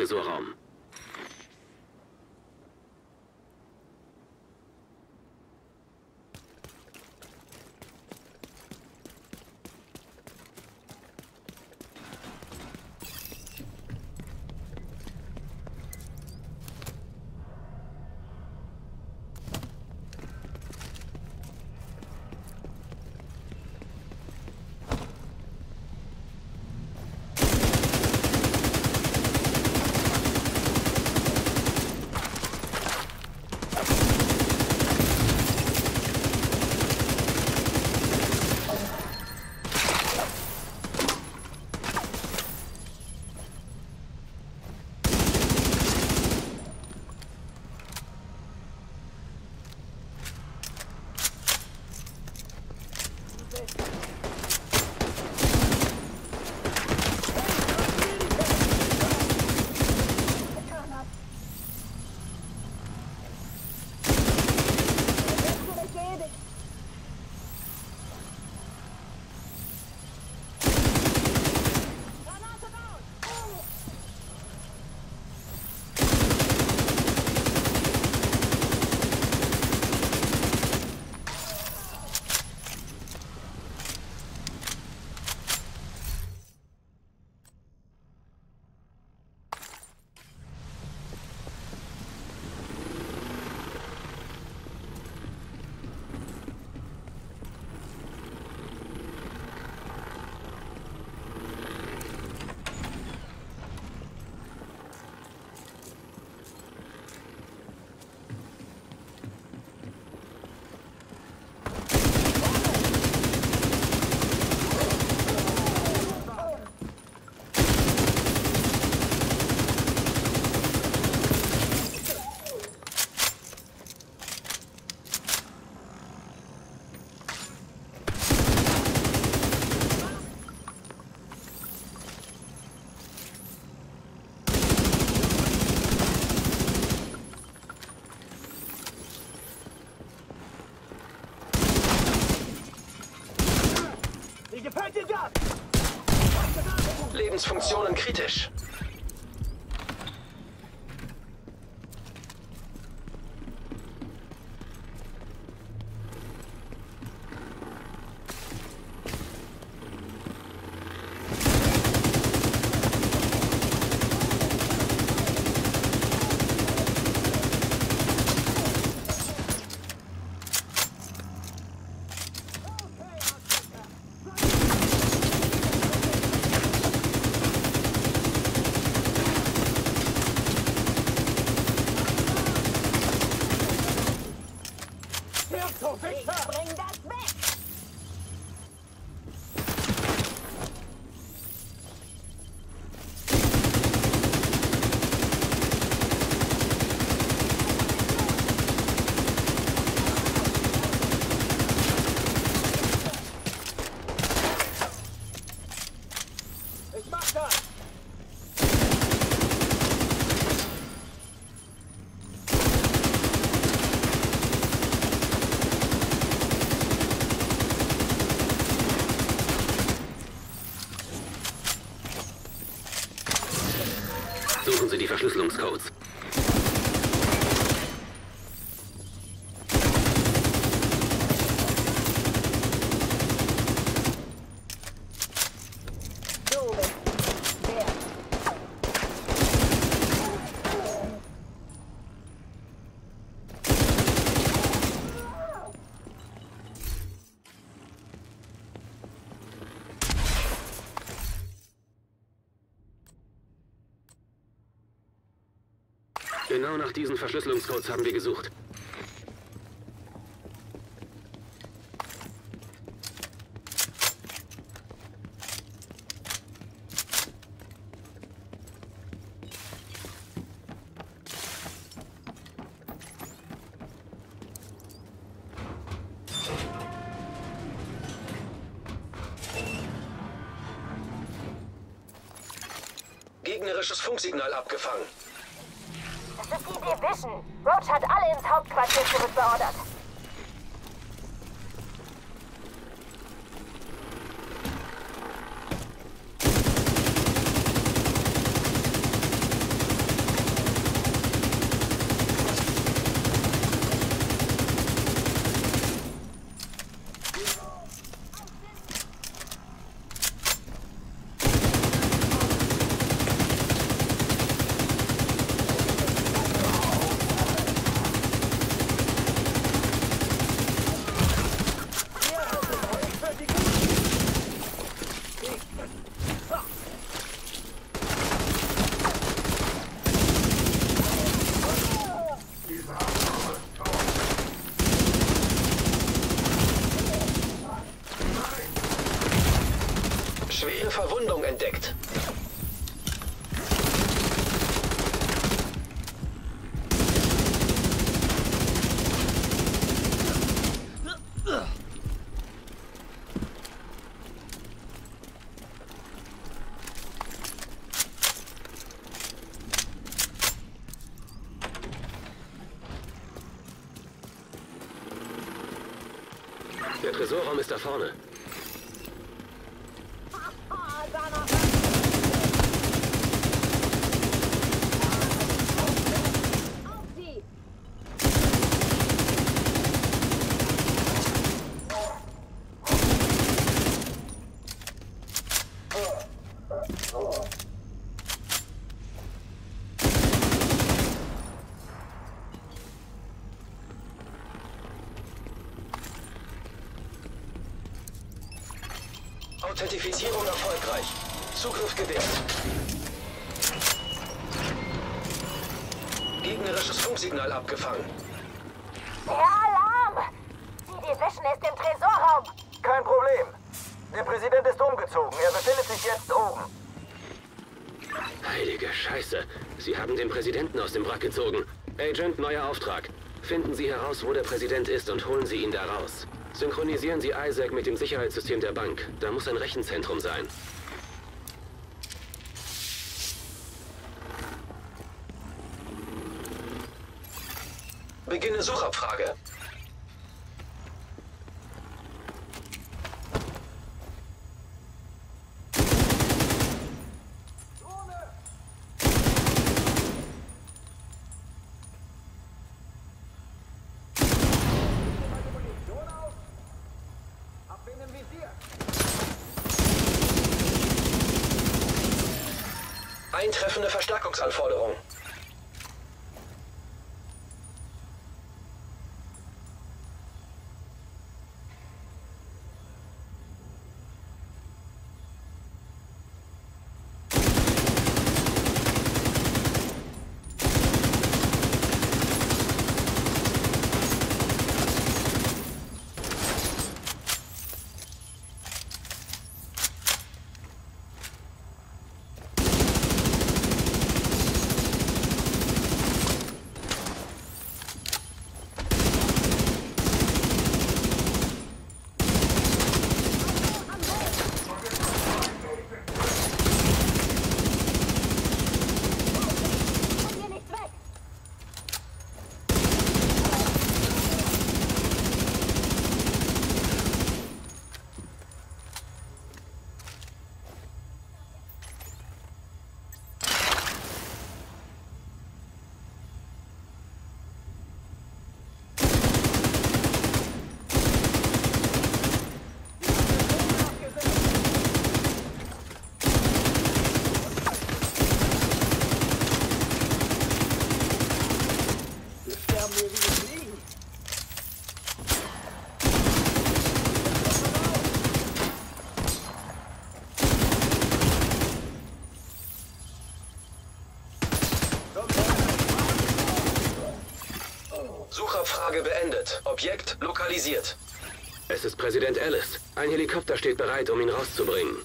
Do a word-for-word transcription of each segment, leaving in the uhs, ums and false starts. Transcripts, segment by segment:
Tresorraum. Lebensfunktionen kritisch. Bring das weg! Ich mach das! Suchen Sie die Verschlüsselungscodes. Genau nach diesen Verschlüsselungscodes haben wir gesucht. Gegnerisches Funksignal abgefangen. Das ist die Division. Roach hat alle ins Hauptquartier zurückbeordert. Der Tresorraum ist da vorne. Authentifizierung erfolgreich. Zugriff gewährt. Gegnerisches Funksignal abgefangen. Der Alarm! Die Division ist im Tresorraum. Kein Problem. Der Präsident ist umgezogen. Er befindet sich jetzt oben. Heilige Scheiße. Sie haben den Präsidenten aus dem Wrack gezogen. Agent, neuer Auftrag. Finden Sie heraus, wo der Präsident ist und holen Sie ihn da raus. Synchronisieren Sie Isaac mit dem Sicherheitssystem der Bank. Da muss ein Rechenzentrum sein. Beginne Suchabfrage. Eintreffende Verstärkungsanforderung. Suchabfrage beendet. Objekt lokalisiert. Es ist Präsident Ellis. Ein Helikopter steht bereit, um ihn rauszubringen.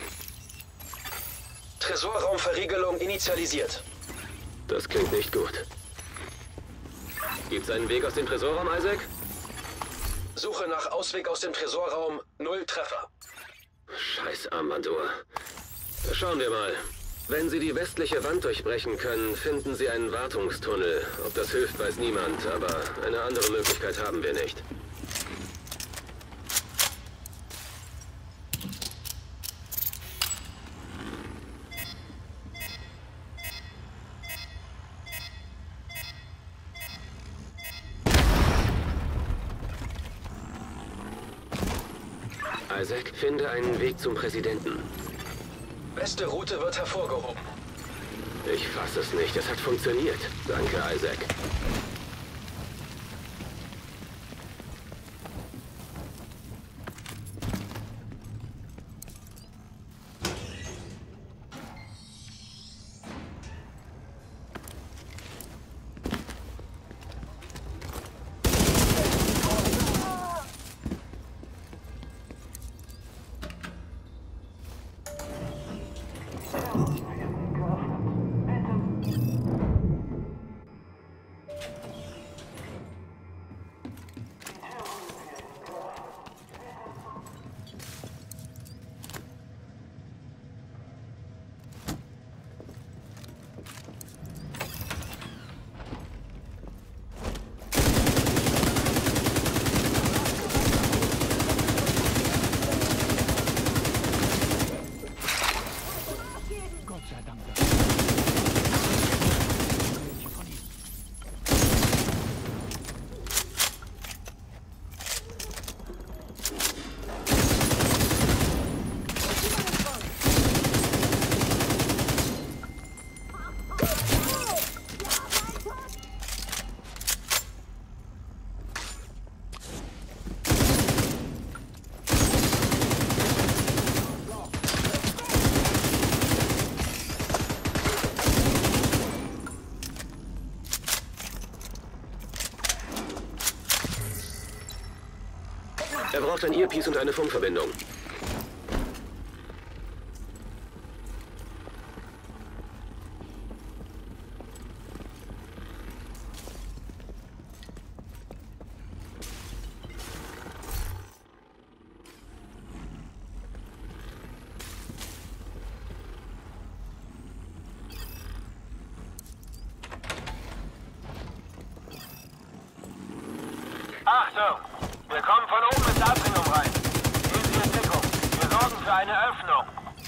Tresorraumverriegelung initialisiert. Das klingt nicht gut. Gibt's einen Weg aus dem Tresorraum, Isaac? Suche nach Ausweg aus dem Tresorraum. Null Treffer. Scheiß Armbanduhr. Schauen wir mal. Wenn Sie die westliche Wand durchbrechen können, finden Sie einen Wartungstunnel. Ob das hilft, weiß niemand, aber eine andere Möglichkeit haben wir nicht. Isaac, finde einen Weg zum Präsidenten. Beste Route wird hervorgehoben. Ich fasse es nicht. Es hat funktioniert. Danke, Isaac. Er braucht ein Earpiece und eine Funkverbindung. Achtung! Wir kommen von oben ins Atrium rein. Gehen Sie in Deckung. Wir sorgen für eine Öffnung.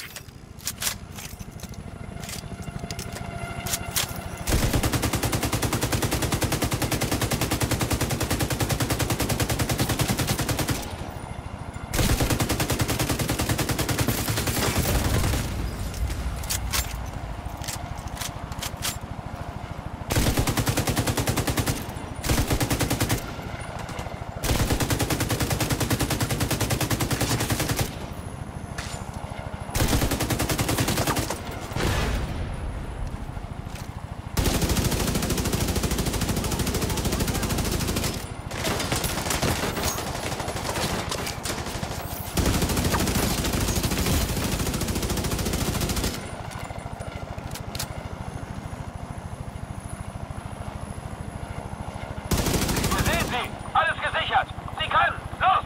Alles gesichert! Sie können! Los!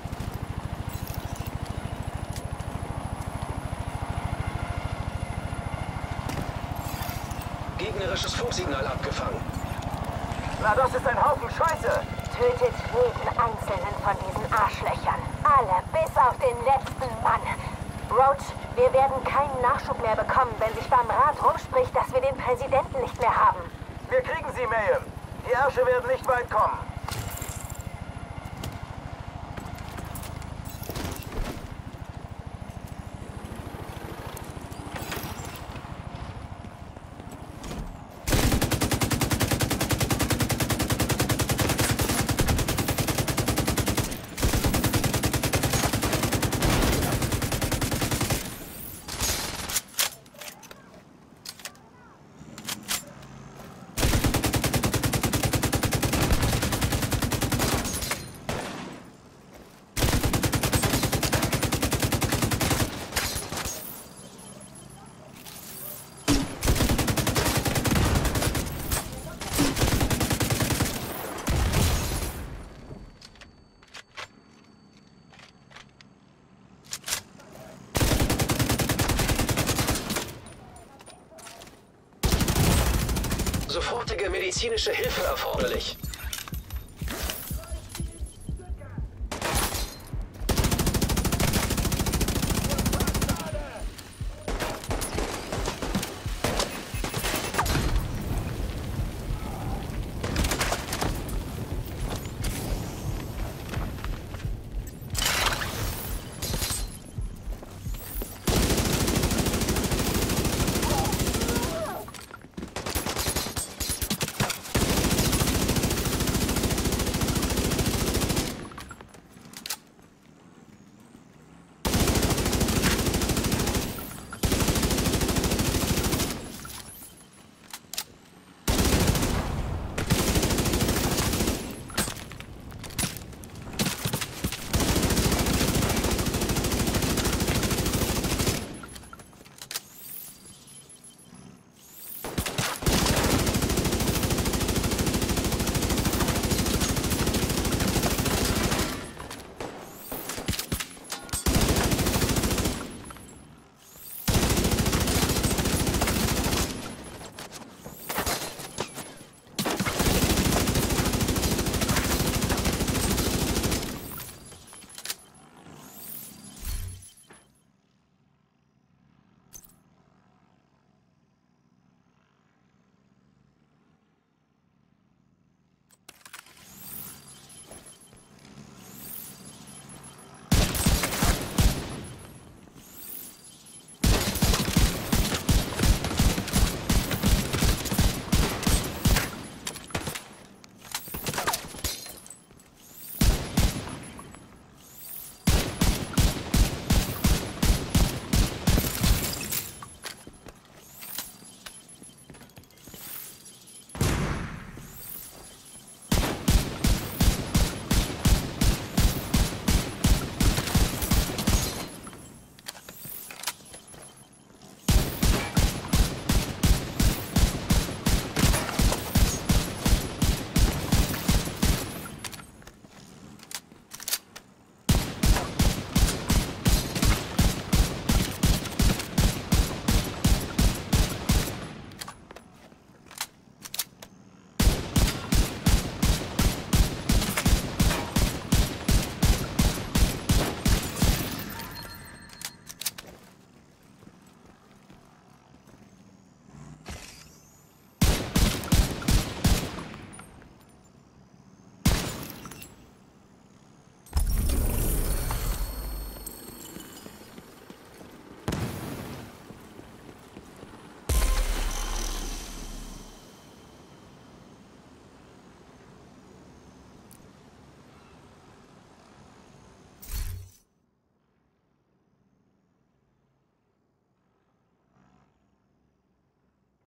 Gegnerisches Funksignal abgefangen. Na, das ist ein Haufen Scheiße! Tötet jeden einzelnen von diesen Arschlöchern. Alle, bis auf den letzten Mann. Roach, wir werden keinen Nachschub mehr bekommen, wenn sich beim Rat rumspricht, dass wir den Präsidenten nicht mehr haben. Wir kriegen sie, Mayhem. Die Ärsche werden nicht weit kommen. Sofortige medizinische Hilfe erforderlich.